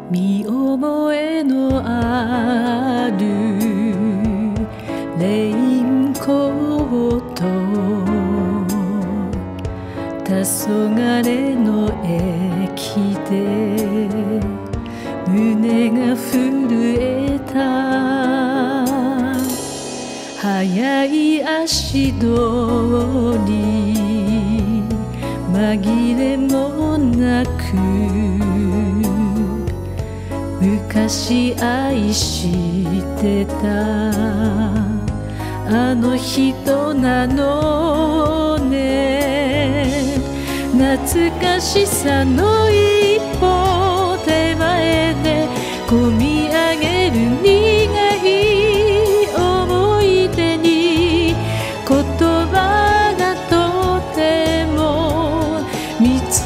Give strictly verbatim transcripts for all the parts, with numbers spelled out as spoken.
見覚えのあるレインコート、黄昏の駅で胸が震えた。速い足取り紛れもなく、昔愛してたあの人なのね。懐かしさの一歩手前で込み上げる苦い思い出に、言葉がとても見つ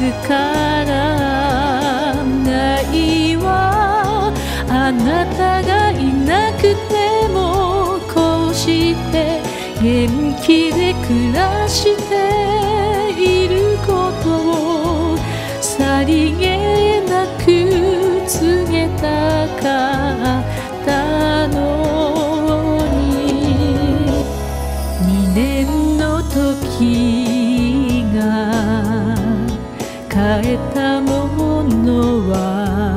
からないわ。あなたがいなくてもこうして元気で暮らしていることをさりげなく告げたかったのに、二年の時が変えたものは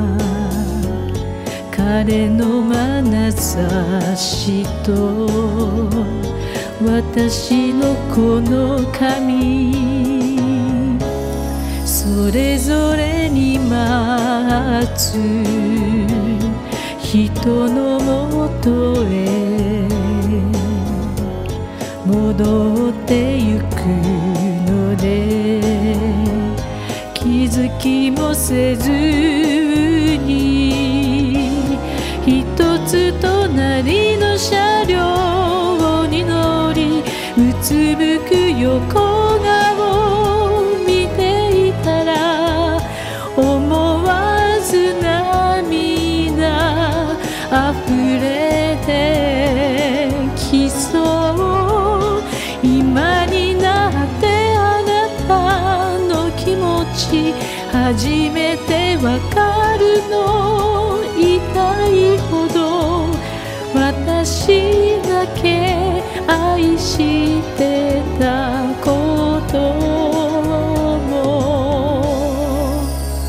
彼の眼差しと私のこの髪、それぞれに待つ人のもとへ戻ってゆくので、気づきもせずに一つ隣の車両に乗り、うつむく横顔見ていたら思わず涙あふれてきそう。今になってあなたの気持ち初めてわかるの。痛いほど私だけ愛してたことも。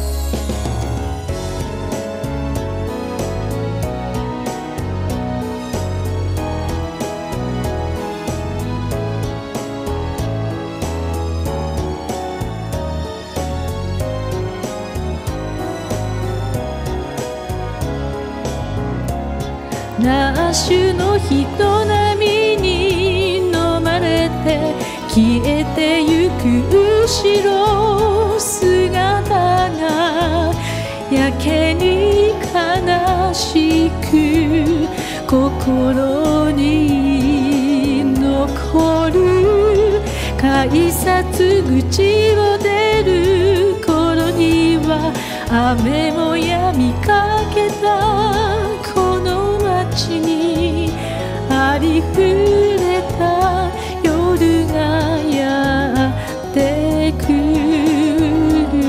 ラッシュの人波に飲まれて消えてゆく後ろ姿がやけに悲しく心に残る。改札口を出る頃には雨も止みかけたこの街にありふれた夜がやってくる。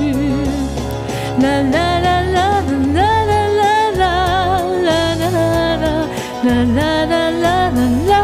ラララララララララララララララララ